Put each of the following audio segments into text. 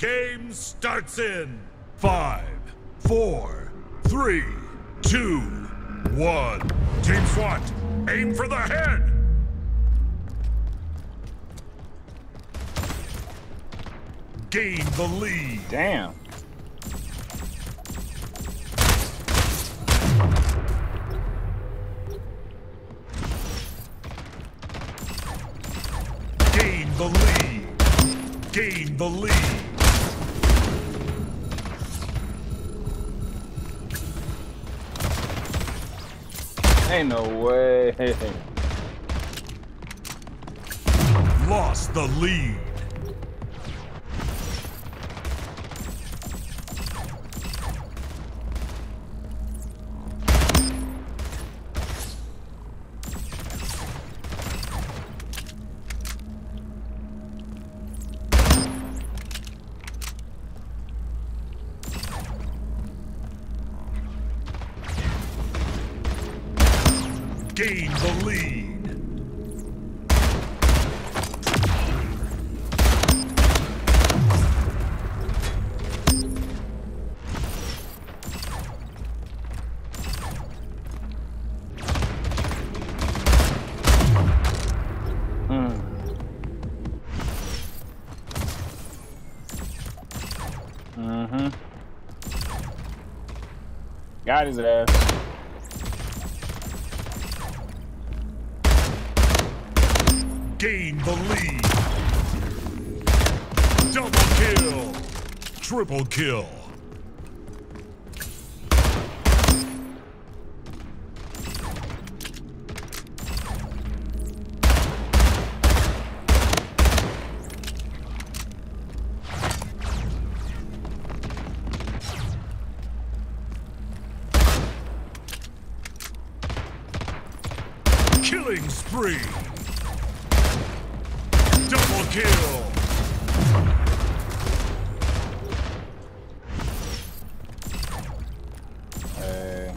Game starts in 5, 4, 3, 2, 1. Team SWAT, aim for the head! Gain the lead. Damn. Gain the lead. Gain the lead. Ain't no way. Lost the lead. Gain the lead. Got his ass. Gain the lead. Double kill. Triple kill. Killing spree. Double kill! Hey.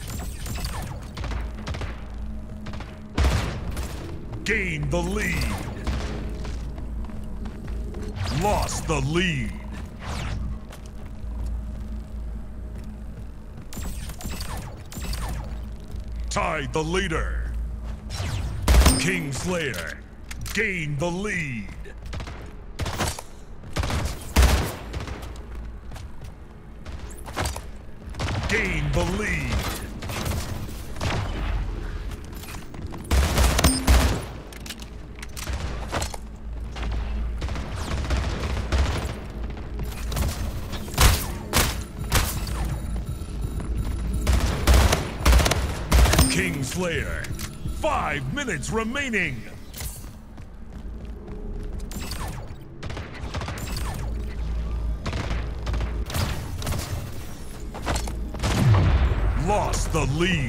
Gain the lead. Lost the lead. Tied the leader. Kingslayer. Gain the lead. Gain the lead. Kingslayer. 5 minutes remaining. Lost the lead.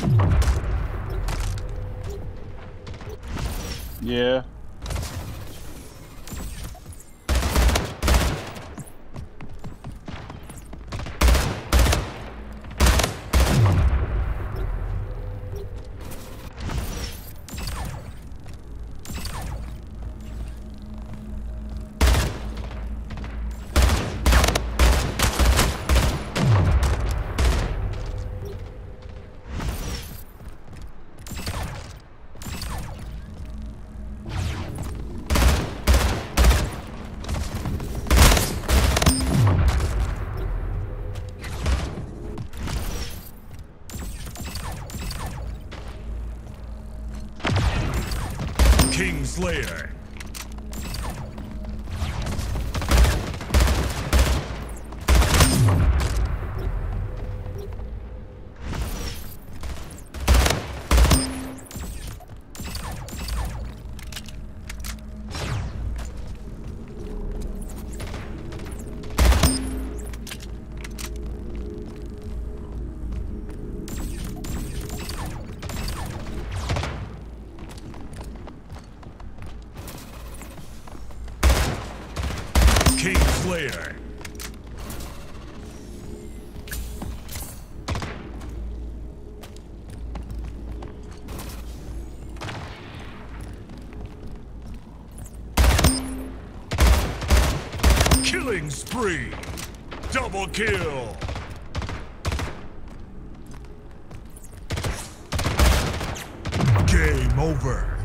Yeah. Kingslayer. Kingslayer. Killing spree. Double kill. Game over.